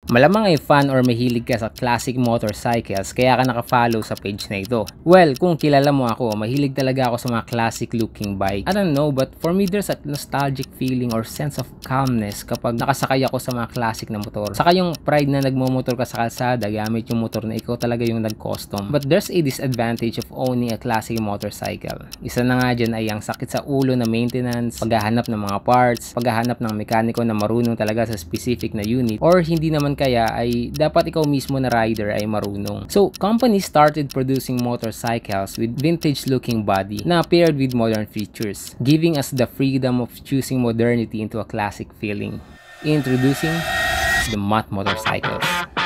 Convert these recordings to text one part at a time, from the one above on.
Malamang ay fan or mahilig ka sa classic motorcycles kaya ka nakafollow sa page na ito. Well, kung kilala mo ako, mahilig talaga ako sa mga classic looking bike. I don't know, but for me there's a nostalgic feeling or sense of calmness kapag nakasakay ako sa mga classic na motor. Saka yung pride na nagmomotor ka sa kalsada gamit yung motor na ikaw talaga yung nag-custom. But there's a disadvantage of owning a classic motorcycle. Isa na nga dyan ay ang sakit sa ulo na maintenance, paghahanap ng mga parts, paghahanap ng mekaniko na marunong talaga sa specific na unit, or hindi naman kaya ay dapat ikaw mismo na rider ay marunong. So, companies started producing motorcycles with vintage looking body na paired with modern features, giving us the freedom of choosing modernity into a classic feeling. Introducing the Mutt motorcycles.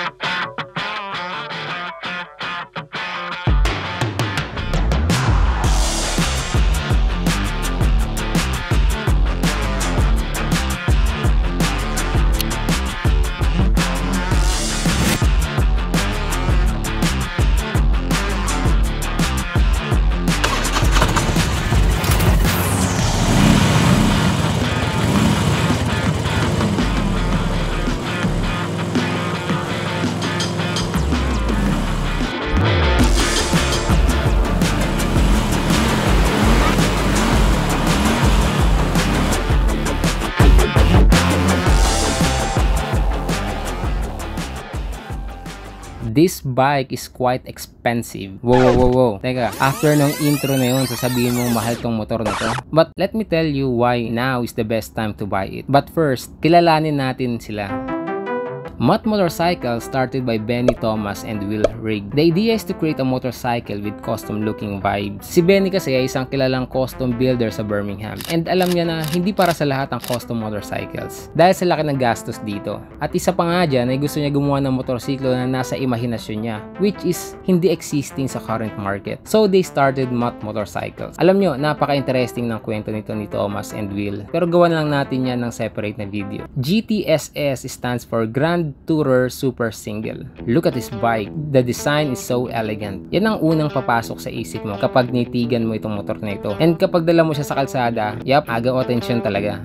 This bike is quite expensive. Wow. Teka, after nung intro na yun, sasabihin mo mahal tong motor na to. But let me tell you why now is the best time to buy it. But first, kilalanin natin sila. Mutt Motorcycle started by Benny Thomas and Will Rigg. The idea is to create a motorcycle with custom looking vibes. Si Benny kasi ay isang kilalang custom builder sa Birmingham. And alam niya na hindi para sa lahat ang custom motorcycles dahil sa laki ng gastos dito. At isa pa nga dyan ay gusto niya gumawa ng motorsiklo na nasa imahinasyon niya, which is hindi existing sa current market. So they started Mutt Motorcycles. Alam nyo, napaka-interesting ng kwento nito ni Thomas and Will. Pero gawa na lang natin yan ng separate na video. GTSS stands for Grand Tourer Super Single. Look at this bike. The design is so elegant. Yan ang unang papasok sa isip mo kapag nitigan mo itong motor na ito. And kapag dala mo siya sa kalsada, agaw atensyon talaga.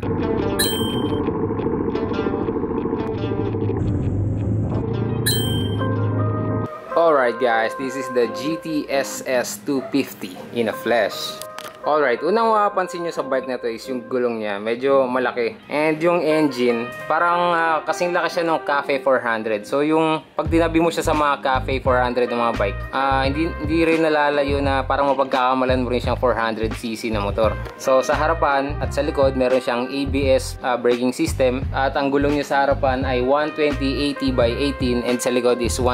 Alright guys, this is the GTSS 250 in a flesh. Alright, unang mapapansin nyo sa bike na to is yung gulong niya, medyo malaki. And yung engine, parang kasing laki siya ng Cafe 400. So yung pag tinabi mo siya sa mga Cafe 400 ng mga bike, hindi rin nalalayo na parang mapagkakamalan mo rin siyang 400cc na motor. So sa harapan at sa likod, meron siyang ABS braking system. At ang gulong niya sa harapan ay 120/80/18 and sa likod is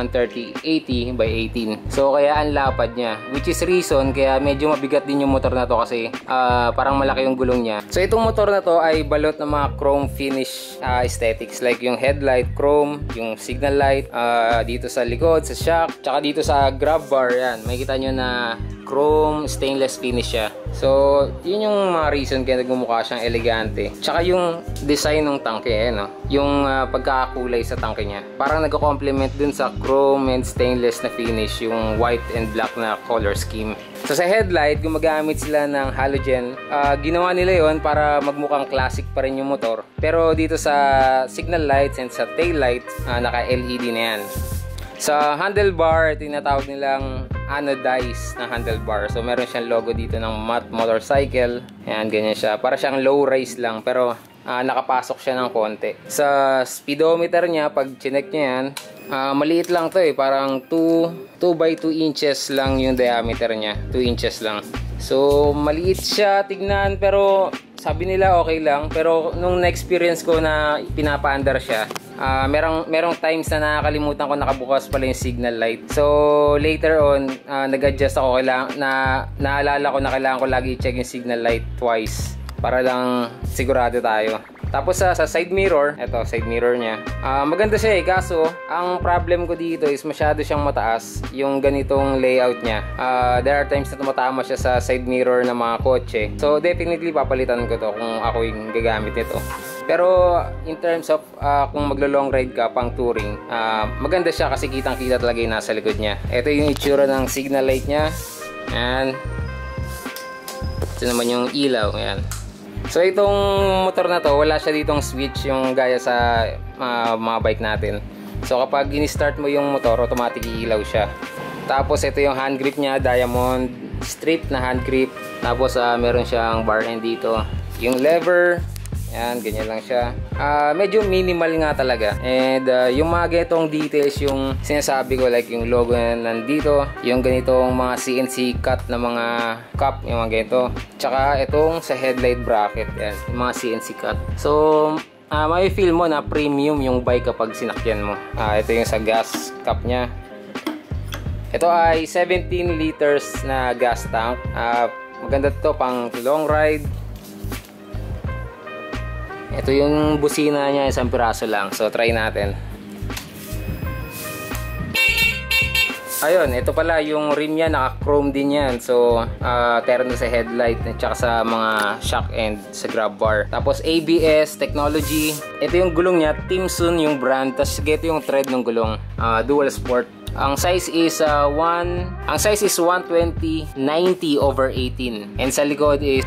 130/80/18. So kaya ang lapad niya, which is reason kaya medyo mabigat din yung motor na to kasi parang malaki yung gulong niya. So itong motor na to ay balot ng mga chrome finish aesthetics, like yung headlight chrome, yung signal light dito sa likod, sa shock, tsaka dito sa grab bar. Yan, makikita nyo na chrome stainless finish siya. So yun yung mga reason kaya nagmumukha siyang elegante. Tsaka yung design ng tangke, no? Yung pagkakakulay sa tangke niya, parang nagko-complement dun sa chrome and stainless na finish, yung white and black na color scheme. So sa headlight, gumagamit sila ng halogen. Ginawa nila yon para magmukhang classic pa rin yung motor. Pero dito sa signal lights and sa tail lights, naka-LED na yan. Sa handlebar, tinatawag nilang anodized na handlebar. So meron siyang logo dito ng Mutt Motorcycle. Ayan, ganyan siya. Para siyang low rise lang, pero nakapasok siya ng konti. Sa speedometer niya, pag chinek niya yan, maliit lang to parang 2 by 2 inches lang yung diameter niya. 2 inches lang. So maliit siya tignan, pero sabi nila okay lang. Pero nung na-experience ko na pinapaandar siya, merong times na nakakalimutan ko nakabukas pala yung signal light. So later on, nag-adjust ako, naalala ko na kailangan ko lagi i-check yung signal light twice para lang sigurado tayo. Tapos sa side mirror, eto side mirror niya, maganda siya kaso ang problem ko dito is masyado siyang mataas yung ganitong layout niya. There are times na tumatama siya sa side mirror ng mga kotse. So definitely papalitan ko to kung ako yung gagamit nito. Pero in terms of kung maglo-long ride ka pang touring, maganda siya kasi kitang-kita talaga yung nasa likod niya. Ito yung itsura ng signal light niya. Ayan. Ito naman yung ilaw. Ayan. So itong motor na to, wala siya ditong switch yung gaya sa mga bike natin. So kapag in-start mo yung motor, automatic iilaw siya. Tapos ito yung hand grip niya, diamond strip na hand grip. Tapos meron siyang bar end dito. Yung lever, yan, ganyan lang siya. Medyo minimal nga talaga. And yung mga ganitong details, yung sinasabi ko, like yung logo na nandito, yung ganitong mga CNC cut na mga cup, yung mga ganito. Tsaka itong sa headlight bracket, yan, yung mga CNC cut. So, may feel mo na premium yung bike kapag sinakyan mo. Ito yung sa gas cap niya. Ito ay 17 liters na gas tank. Maganda to pang long ride. Ito yung busina niya, isang piraso lang. So try natin. Ayun, ito pala yung rim niya, naka-chrome din yan. So terno sa headlight at saka sa mga shock end sa grab bar. Tapos ABS technology. Ito yung gulong niya, Timson yung brand. Tapos ito yung thread ng gulong, dual sport. Ang size is 120/90/18 and sa likod is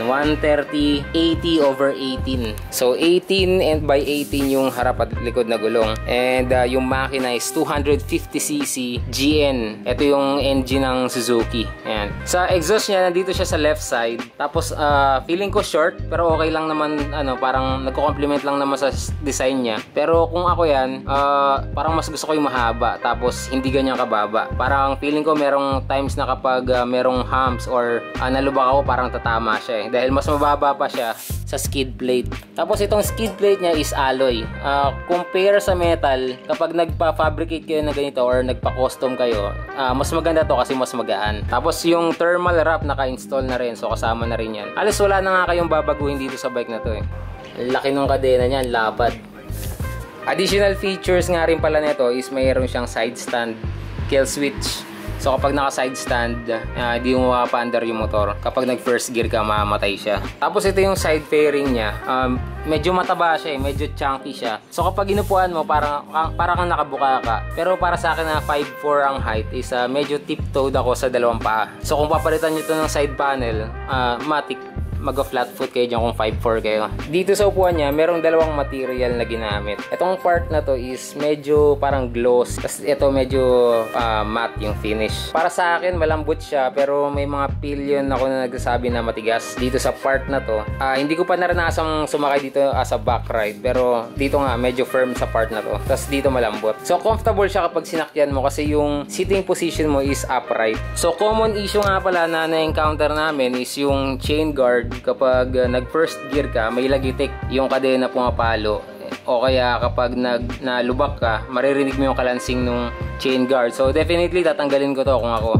130/80/18. So 18 and by 18 yung harap at likod na gulong. And yung makina is 250cc GN. Ito yung engine ng Suzuki. Ayan. Sa exhaust niya, nandito siya sa left side. Tapos feeling ko short, pero okay lang naman, parang nagko-complement lang naman sa design niya. Pero kung ako yan, parang mas gusto ko yung mahaba. Tapos hindi ganyan kababa. Parang feeling ko merong times na kapag merong humps or nalubak ako, parang tatama siya dahil mas mababa pa siya sa skid plate. Tapos itong skid plate niya is alloy. Compare sa metal, kapag nagpa-fabricate kayo na ganito or nagpa-custom kayo, mas maganda to kasi mas magaan. Tapos yung thermal wrap naka-install na rin, so kasama na rin yan. Alas wala na nga kayong babaguhin dito sa bike na to Laki nung kadena niyan, lapad. Additional features nga rin pala nito is mayroon siyang side stand, kill switch. So kapag naka side stand, hindi mo mapapaandar yung motor. Kapag nag first gear ka, mamamatay siya. Tapos ito yung side fairing niya. Medyo mataba siya, medyo chunky siya. So kapag inupuan mo, para kang nakabuka ka. Pero para sa akin na 5'4 ang height is medyo tiptoed ako sa dalawang paa. So kung papalitan nyo ito ng side panel, matik mag-flat foot kayo dyan kung 5'4 kayo. Dito sa upuan niya, merong dalawang material na ginamit. Itong part na to is medyo parang gloss. Tapos ito medyo matte yung finish. Para sa akin, malambot siya, pero may mga pillion ako na nagsasabi na matigas dito sa part na to. Hindi ko pa naranasang sumakay dito as a back ride, pero dito nga medyo firm sa part na to. Tapos dito malambot. So comfortable siya kapag sinakyan mo kasi yung sitting position mo is upright. So common issue nga pala na na-encounter namin is yung chain guard. Kapag nag first gear ka, may lagitik yung kadena pumapalo, o kaya kapag nalubak ka, maririnig mo yung kalansing ng chain guard. So definitely tatanggalin ko to kung ako.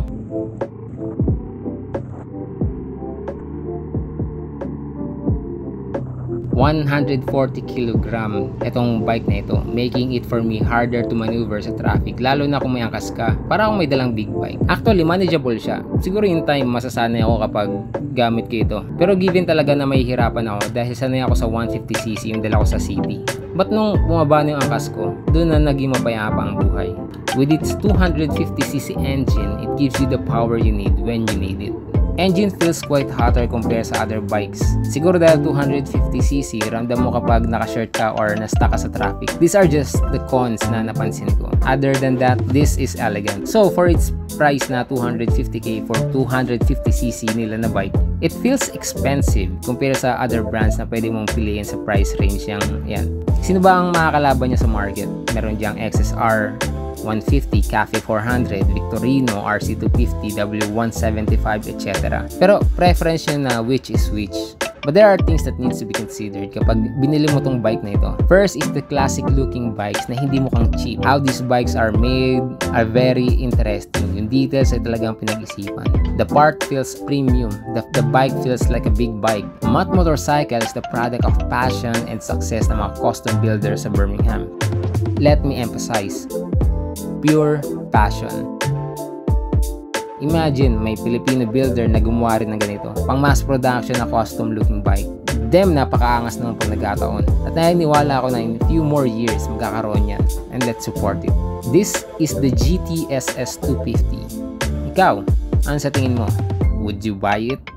$140 kilogram itong bike na ito, making it for me harder to maneuver sa traffic, lalo na kung may angkas ka. Para akong may dalang big bike. Actually, manageable siya. Siguro in time, masasanay ako kapag gamit ko ito. Pero given talaga na mahihirapan ako dahil sanay ako sa 150cc yung dala ko sa city. But nung bumaba na yung angkas ko, doon na naging mapayapa ang buhay. With its 250cc engine, it gives you the power you need when you need it. Engine feels quite hotter compared sa other bikes. Siguro dahil 250cc, ramdam mo kapag naka-short ka or na-stuck ka sa traffic. These are just the cons na napansin ko. Other than that, this is elegant. So for its price na 250k for 250cc nila na bike, it feels expensive compared sa other brands na pwede mong piliin sa price range yan. Sino ba ang makakalaban niya sa market? Meron diyang XSR 150, Cafe 400, Victorino, RC250, W175, etc. Pero preference nyo na which is which. But there are things that needs to be considered kapag binili mo tong bike na ito. First is the classic looking bikes na hindi mukhang cheap. How these bikes are made are very interesting. Yung details ay talagang pinag-isipan. The part feels premium. The bike feels like a big bike. Matt Motorcycle is the product of passion and success ng mga custom builders sa Birmingham. Let me emphasize, pure passion. Imagine, may Filipino builder na gumawa rin ng ganito, pang mass production na custom looking bike. Napakaangas naman pag nagkataon. At naniniwala ako na in a few more years magkakaroon yan. And let's support it. This is the GT SS 250. Ikaw, ano sa tingin mo? Would you buy it?